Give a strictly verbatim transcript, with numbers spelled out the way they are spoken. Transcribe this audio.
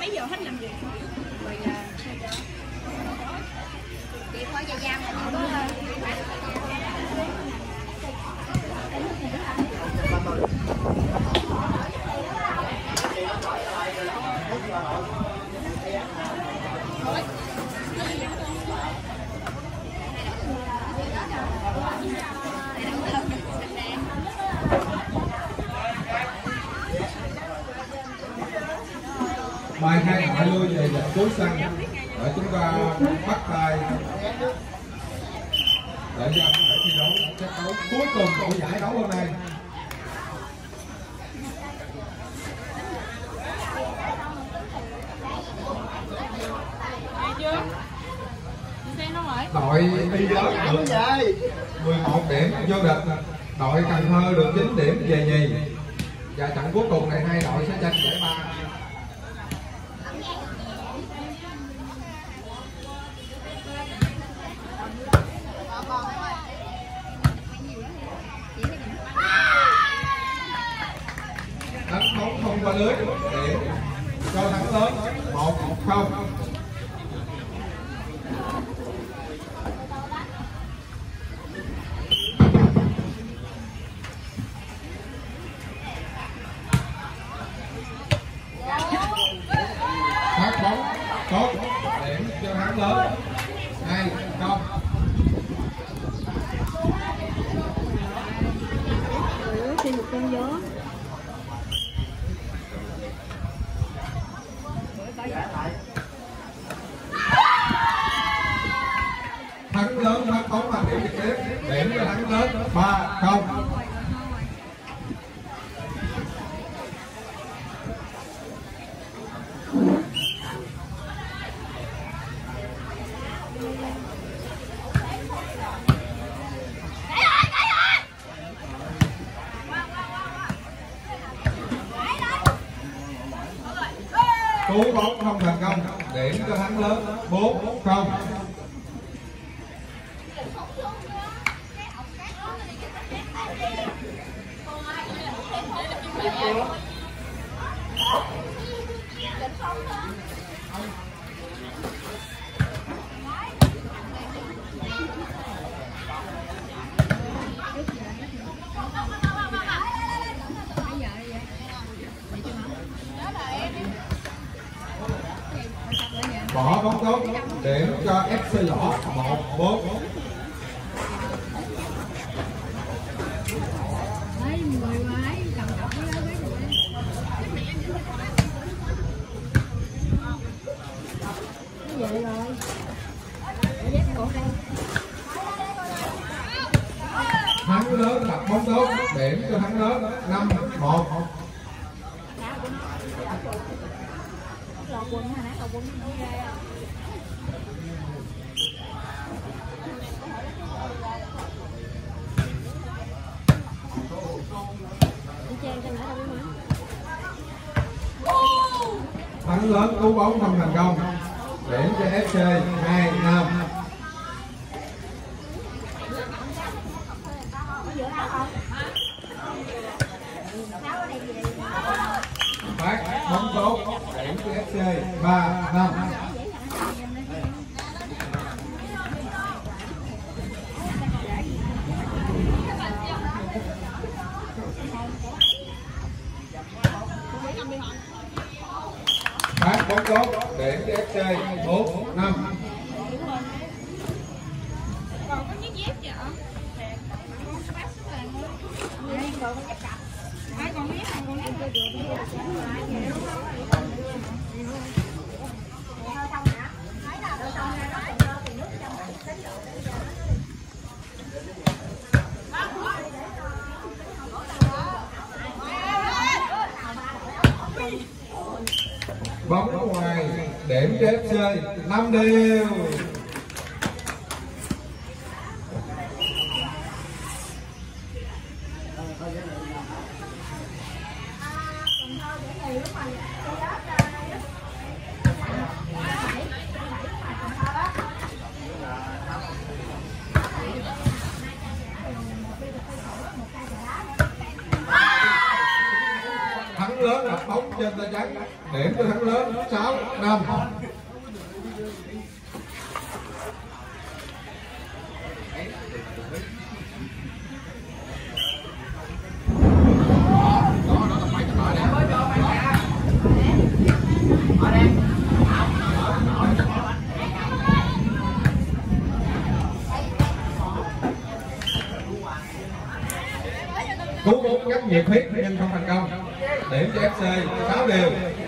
mấy giờ hết làm việc rồi chị thôi giờ giam là có bài khai thoại lui về giật cuối sân để chúng ta bắt tay để cho có thể thi đấu trận đấu cuối cùng của giải đấu hôm nay. Đội Y Dớt được mười một điểm vô địch, đội Cần Thơ được chín điểm về nhì, và trận cuối cùng này hai đội sẽ tranh giải ba. Đánh bóng không qua lưới, điểm cho thắng lớn một không. Phát bóng tốt, điểm cho thắng lớn hai không. xin một con gió. Thắng lớn phát bóng bằng điểm trực tiếp, điểm cho thắng lớn ba không. Cú bóng không thành công, điểm cho thắng lớn bốn không. Bỏ bóng tốt, điểm cho ép xê Lõ một bốn. Thắng lớn đặt bóng tốt, điểm cho thắng lớn năm một. Thắng lớn cú bóng không thành công, điểm cho ép xê hai năm. Phát bóng tốt, điểm cho ép xê ba năm. Phát bóng tốt, điểm cho ép xê bốn năm. Còn có chiếc dép vậy? Ai còn biết không? Còn biết bóng ngoài, điểm cho ép xê năm đều. lớn đặt bóng trên tay trắng. Điểm cho thắng lớn sáu năm. Cú bóng ngắt nhiệt huyết nhưng không thành công. Điểm cho ép xê sáu đều.